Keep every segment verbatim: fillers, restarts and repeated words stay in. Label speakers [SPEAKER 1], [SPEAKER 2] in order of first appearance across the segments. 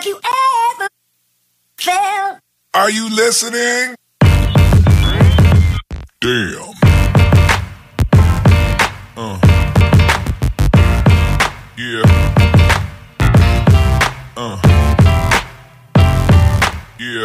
[SPEAKER 1] Have you ever felt?
[SPEAKER 2] Are you listening? Damn. Uh. Yeah. Uh. Yeah.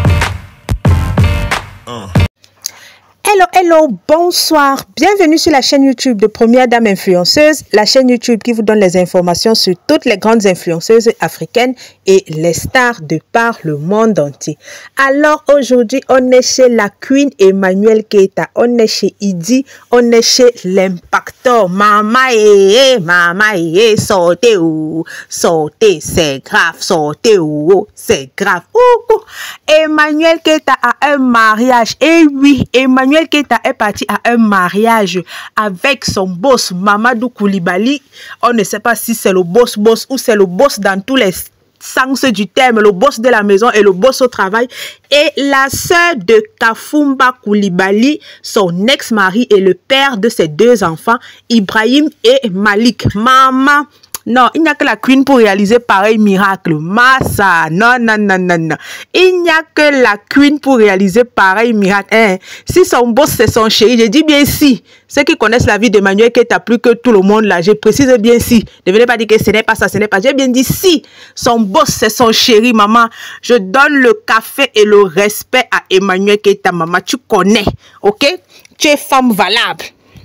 [SPEAKER 2] Uh.
[SPEAKER 3] Hello, hello, bonsoir. Bienvenue sur la chaîne YouTube de Première Dame Influenceuse, la chaîne YouTube qui vous donne les informations sur toutes les grandes influenceuses africaines et les stars de par le monde entier. Alors aujourd'hui, on est chez la Queen Emmanuel Keita, on est chez Idi, on est chez l'Impactor. Mama eh, mama eh, sortez où, sortez, c'est grave, sortez où, c'est grave. Ouh, ouh. Emmanuel Keita a un mariage, et oui, Emmanuel Keita est parti à un mariage avec son boss Mamadou Koulibaly. On ne sait pas si c'est le boss boss ou c'est le boss dans tous les sens du terme, le boss de la maison et le boss au travail. Et la sœur de Kafumba Koulibaly, son ex-mari et le père de ses deux enfants, Ibrahim et Malik. Maman, non, il n'y a que la Queen pour réaliser pareil miracle. Massa, non, non, non, non, non. Il n'y a que la Queen pour réaliser pareil miracle. Hein? Si son boss, c'est son chéri, je dis bien si. Ceux qui connaissent la vie d'Emmanuel Keita plus que tout le monde là, je précise bien si. Ne venez pas dire que ce n'est pas ça, ce n'est pas. J'ai bien dit si. Son boss, c'est son chéri, maman. Je donne le café et le respect à Emmanuel Keita, maman. Tu connais, ok? Tu es femme valable.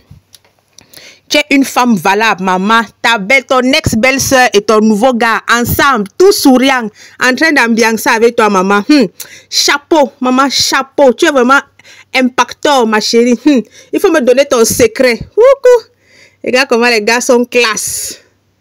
[SPEAKER 3] Tu es une femme valable, maman. Ta belle, ton ex-belle-sœur et ton nouveau gars, ensemble, tout souriant, en train d'ambiancer avec toi, maman. Hum. Chapeau, maman, chapeau. Tu es vraiment impacteur, ma chérie. Hum. Il faut me donner ton secret. Ouhou. Regarde comment les gars sont classe.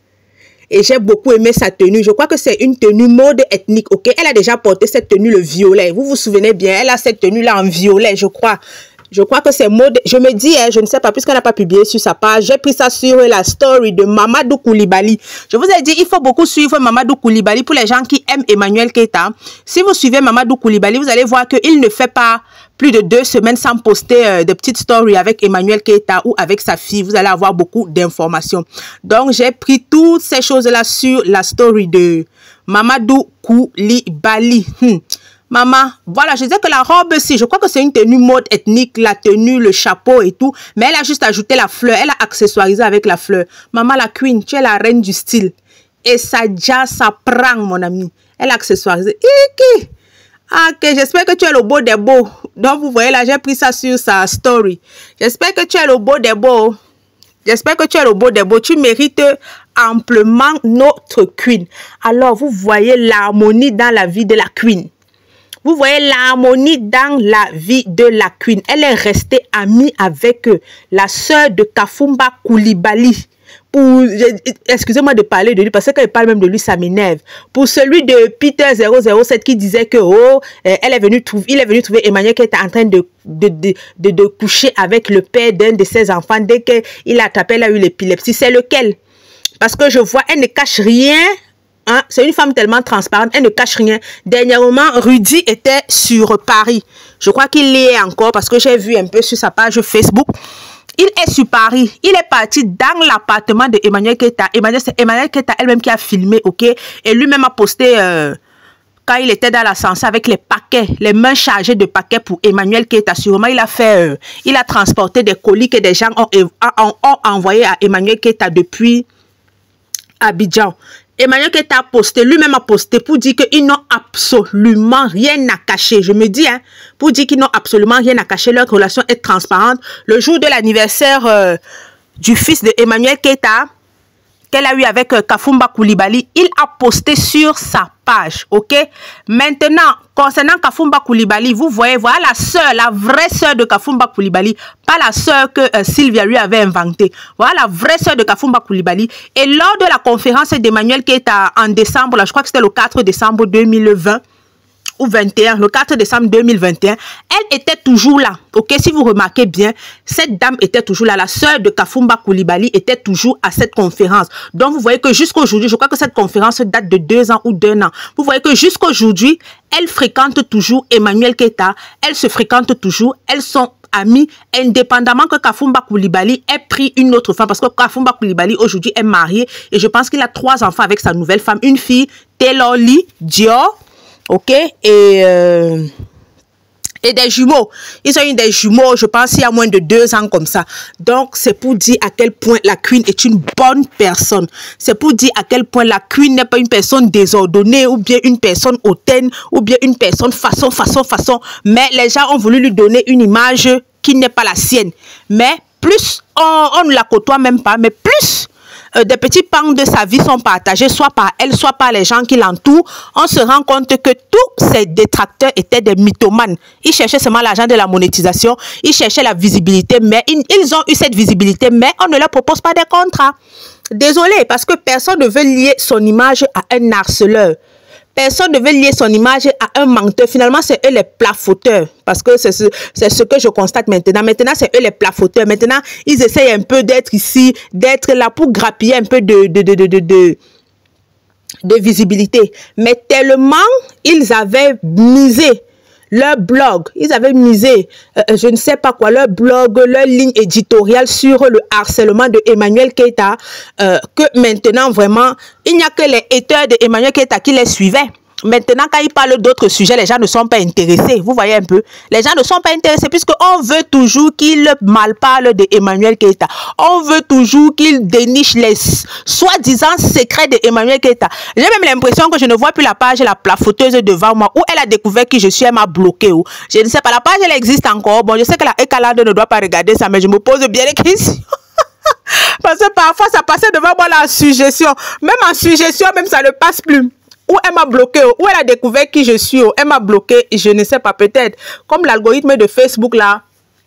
[SPEAKER 3] Et j'ai beaucoup aimé sa tenue. Je crois que c'est une tenue mode ethnique, ok? Elle a déjà porté cette tenue, le violet. Vous vous souvenez bien, elle a cette tenue-là en violet, je crois. Je crois que c'est mode. Je me dis, hein, je ne sais pas, puisqu'elle n'a pas publié sur sa page, j'ai pris ça sur la story de Mamadou Koulibaly. Je vous ai dit, il faut beaucoup suivre Mamadou Koulibaly pour les gens qui aiment Emmanuel Keita. Si vous suivez Mamadou Koulibaly, vous allez voir qu'il ne fait pas plus de deux semaines sans poster euh, de petites stories avec Emmanuel Keita ou avec sa fille. Vous allez avoir beaucoup d'informations. Donc, j'ai pris toutes ces choses-là sur la story de Mamadou Koulibaly. Hmm. Maman, voilà, je disais que la robe, si, je crois que c'est une tenue mode ethnique, la tenue, le chapeau et tout. Mais elle a juste ajouté la fleur, elle a accessoirisé avec la fleur. Maman, la Queen, tu es la reine du style. Et ça déjà, ça prend, mon ami. Elle a accessoirisé. Iki. Ok, j'espère que tu es le beau des beaux. Donc, vous voyez là, j'ai pris ça sur sa story. J'espère que tu es le beau des beaux. J'espère que tu es le beau des beaux. Tu mérites amplement notre Queen. Alors, vous voyez l'harmonie dans la vie de la Queen. Vous voyez l'harmonie dans la vie de la Queen. Elle est restée amie avec euh, la sœur de Kafumba Koulibaly. Pour, excusez-moi de parler de lui, parce que quand je parle même de lui, ça m'énerve. Pour celui de Peter zéro zéro sept qui disait que, oh, euh, elle est venue trouver, il est venu trouver Emmanuel qui était en train de, de, de, de, de coucher avec le père d'un de ses enfants. Dès qu'il a attrapé, elle a eu l'épilepsie. C'est lequel? Parce que je vois, elle ne cache rien. Hein, c'est une femme tellement transparente, elle ne cache rien. Dernièrement, Rudy était sur Paris. Je crois qu'il y est encore parce que j'ai vu un peu sur sa page Facebook. Il est sur Paris. Il est parti dans l'appartement de Emmanuel Keita. Emmanuel, c'est Emmanuel Keita elle-même qui a filmé, ok? Et lui-même a posté euh, quand il était dans l'ascenseur avec les paquets, les mains chargées de paquets pour Emmanuel Keita. Sûrement, il a fait, euh, il a transporté des colis que des gens ont, ont, ont envoyés à Emmanuel Keita depuis Abidjan. Emmanuel Keita a posté, lui-même a posté pour dire qu'ils n'ont absolument rien à cacher. Je me dis, hein, pour dire qu'ils n'ont absolument rien à cacher, leur relation est transparente. Le jour de l'anniversaire euh, du fils de Emmanuel Keita, qu'elle a eu avec euh, Kafumba Koulibaly, il a posté sur sa page, ok? Maintenant, concernant Kafumba Koulibaly, vous voyez, voilà la sœur, la vraie sœur de Kafumba Koulibaly, pas la sœur que euh, Sylvia lui avait inventée. Voilà la vraie sœur de Kafumba Koulibaly. Et lors de la conférence d'Emmanuel Keita en décembre, là, je crois que c'était le quatre décembre deux mille vingt, ou vingt et un, le quatre décembre deux mille vingt et un, elle était toujours là. Ok, si vous remarquez bien, cette dame était toujours là. La sœur de Kafumba Koulibaly était toujours à cette conférence. Donc, vous voyez que jusqu'aujourd'hui, je crois que cette conférence date de deux ans ou d'un an. Vous voyez que jusqu'aujourd'hui, elle fréquente toujours Emmanuel Keita. Elle se fréquente toujours. Elles sont ami, indépendamment que Kafumba Koulibaly ait pris une autre femme. Parce que Kafumba Koulibaly, aujourd'hui, est marié. Et je pense qu'il a trois enfants avec sa nouvelle femme. Une fille, Taylor Lee Dior. OK? Et... Euh, et des jumeaux. Ils ont eu des jumeaux, je pense, il y a moins de deux ans comme ça. Donc, c'est pour dire à quel point la Queen est une bonne personne. C'est pour dire à quel point la Queen n'est pas une personne désordonnée ou bien une personne hautaine ou bien une personne façon, façon, façon. Mais les gens ont voulu lui donner une image qui n'est pas la sienne. Mais plus, on, on ne la côtoie même pas, mais plus... Euh, des petits pans de sa vie sont partagés, soit par elle, soit par les gens qui l'entourent, on se rend compte que tous ces détracteurs étaient des mythomanes. Ils cherchaient seulement l'argent de la monétisation, ils cherchaient la visibilité, mais ils, ils ont eu cette visibilité, mais on ne leur propose pas des contrats. Désolé, parce que personne ne veut lier son image à un harceleur. Personne ne veut lier son image à un menteur. Finalement, c'est eux les plafoteurs. Parce que c'est ce, c'est ce que je constate maintenant. Maintenant, c'est eux les plafoteurs. Maintenant, ils essayent un peu d'être ici, d'être là pour grappiller un peu de, de, de, de, de, de, de visibilité. Mais tellement ils avaient misé leur blog, ils avaient misé, euh, je ne sais pas quoi, leur blog, leur ligne éditoriale sur le harcèlement de Emmanuel Keïta, euh, que maintenant, vraiment, il n'y a que les haters de Emmanuel Keïta qui les suivaient. Maintenant, quand il parle d'autres sujets, les gens ne sont pas intéressés. Vous voyez un peu? Les gens ne sont pas intéressés puisqu'on veut toujours qu'il malparle de Emmanuel Keïta. On veut toujours qu'il déniche les soi-disant secrets de Emmanuel Keïta. J'ai même l'impression que je ne vois plus la page La Plafoteuse devant moi où elle a découvert qui je suis, elle m'a bloqué. Où. Je ne sais pas, la page elle existe encore. Bon, je sais que la Ekalande ne doit pas regarder ça, mais je me pose bien les questions. Parce que parfois, ça passait devant moi la suggestion. Même en suggestion, même ça ne passe plus. Ou elle m'a bloqué, ou elle a découvert qui je suis, elle m'a bloqué, je ne sais pas, peut-être. Comme l'algorithme de Facebook, là,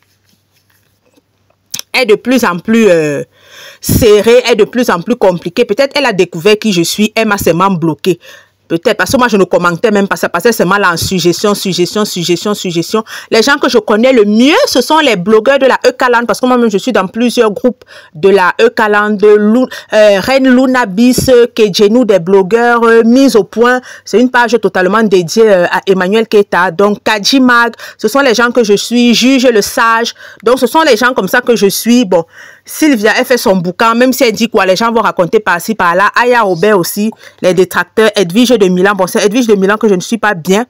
[SPEAKER 3] est de plus en plus euh, serré, est de plus en plus compliqué. Peut-être elle a découvert qui je suis, elle m'a seulement bloqué. Peut-être, parce que moi, je ne commentais même pas, ça passait seulement là en suggestion, suggestion, suggestion, suggestion. Les gens que je connais le mieux, ce sont les blogueurs de la Eucaland, parce que moi-même, je suis dans plusieurs groupes de la Eucaland, de Lou, euh, Reine Luna Bis, Kejenou, des blogueurs euh, mis au point. C'est une page totalement dédiée euh, à Emmanuel Keïta. Donc, Kadji Mag, ce sont les gens que je suis, Juge le Sage. Donc, ce sont les gens comme ça que je suis. Bon, Sylvia, elle fait son bouquin, même si elle dit quoi, les gens vont raconter par-ci, par-là. Aya Aubert aussi, les détracteurs, Edwige de Milan. Bon, c'est Edwige de Milan que je ne suis pas bien.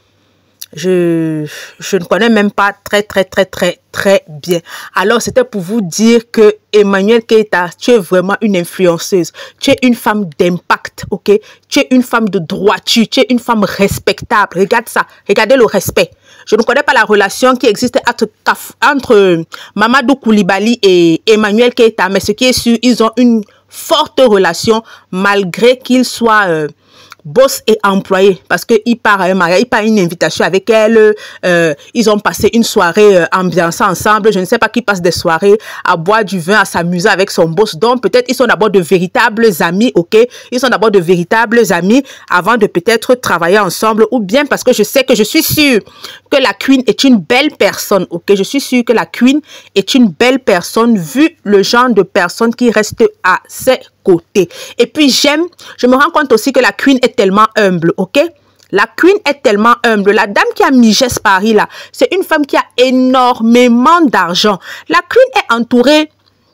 [SPEAKER 3] Je, je ne connais même pas très, très, très, très, très bien. Alors, c'était pour vous dire que Emmanuel Keïta, tu es vraiment une influenceuse. Tu es une femme d'impact, ok? Tu es une femme de droiture. Tu es une femme respectable. Regarde ça. Regardez le respect. Je ne connais pas la relation qui existe entre, entre Mamadou Koulibaly et Emmanuel Keïta, mais ce qui est sûr, ils ont une forte relation malgré qu'ils soient euh, boss et employé, parce qu'il part à un mariage, il part à une invitation avec elle, euh, ils ont passé une soirée euh, ambiancée ensemble, je ne sais pas qui passe des soirées à boire du vin, à s'amuser avec son boss, donc peut-être ils sont d'abord de véritables amis, ok, ils sont d'abord de véritables amis avant de peut-être travailler ensemble, ou bien parce que je sais que je suis sûre que la Queen est une belle personne, ok, je suis sûre que la Queen est une belle personne vu le genre de personne qui reste à ses côté. Et puis j'aime, je me rends compte aussi que la Queen est tellement humble, ok? La Queen est tellement humble. La dame qui a Miges Paris là, c'est une femme qui a énormément d'argent. La Queen est entourée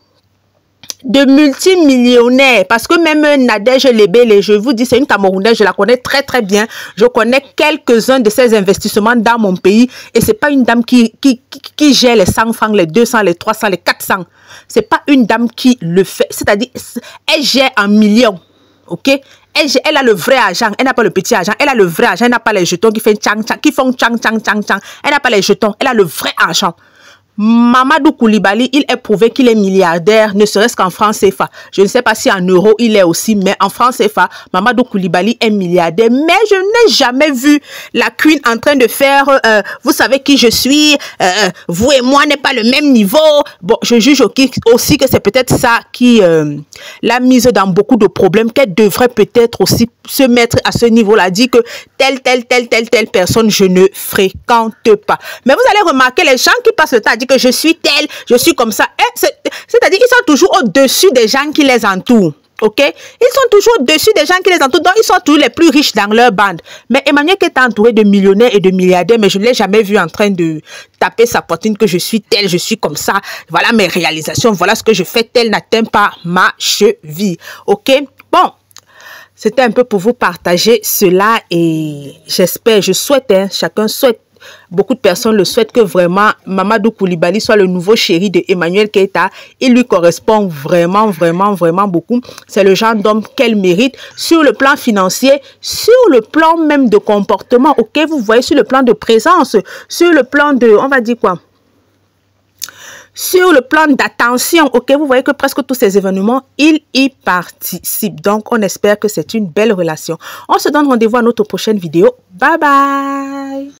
[SPEAKER 3] de multimillionnaires, parce que même Nadège Lebele, je vous dis, c'est une Camerounaise, je la connais très très bien. Je connais quelques-uns de ses investissements dans mon pays, et c'est pas une dame qui, qui, qui, qui gère les cent francs, les deux cents, les trois cents, les quatre cents. C'est pas une dame qui le fait, c'est-à-dire, elle gère en millions, ok? Elle, elle a le vrai argent, elle n'a pas le petit argent, elle a le vrai argent, elle n'a pas les jetons qui, fait tchang, tchang, qui font tchang, tchang, tchang, tchang. Elle n'a pas les jetons, elle a le vrai argent. Mamadou Koulibaly, il est prouvé qu'il est milliardaire, ne serait-ce qu'en francs C F A. Je ne sais pas si en euros il est aussi, mais en francs C F A, Mamadou Koulibaly est milliardaire. Mais je n'ai jamais vu la Queen en train de faire, euh, vous savez qui je suis, euh, vous et moi n'est pas le même niveau. Bon, je juge aussi que c'est peut-être ça qui euh, l'a mise dans beaucoup de problèmes, qu'elle devrait peut-être aussi se mettre à ce niveau-là, dire que telle, telle, telle, telle, telle personne, je ne fréquente pas. Mais vous allez remarquer, les gens qui passent le temps à dire que je suis telle, je suis comme ça, c'est-à-dire qu'ils sont toujours au-dessus des gens qui les entourent. Ok? Ils sont toujours dessus des gens qui les entourent. Donc, ils sont tous les plus riches dans leur bande. Mais Emmanuel qui est entouré de millionnaires et de milliardaires, mais je ne l'ai jamais vu en train de taper sa poitrine que je suis tel, je suis comme ça. Voilà mes réalisations, voilà ce que je fais, tel n'atteint pas ma cheville. Ok? Bon. C'était un peu pour vous partager cela et j'espère, je souhaite, hein, chacun souhaite, beaucoup de personnes le souhaitent que vraiment Mamadou Koulibaly soit le nouveau chéri de Emmanuel Keïta. Il lui correspond vraiment, vraiment, vraiment beaucoup. C'est le genre d'homme qu'elle mérite sur le plan financier, sur le plan même de comportement. Ok, vous voyez, sur le plan de présence, sur le plan de, on va dire quoi? Sur le plan d'attention, ok, vous voyez que presque tous ces événements, il y participe. Donc, on espère que c'est une belle relation. On se donne rendez-vous à notre prochaine vidéo. Bye bye!